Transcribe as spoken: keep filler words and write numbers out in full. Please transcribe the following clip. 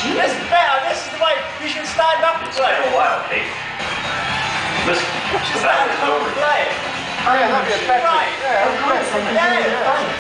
This is better. This is the way you should stand up and play. It's been a while, Pete. Listen, You should stand up and play. Oh yeah, that'd be a better. Right. Yeah, that'd be better. Yeah.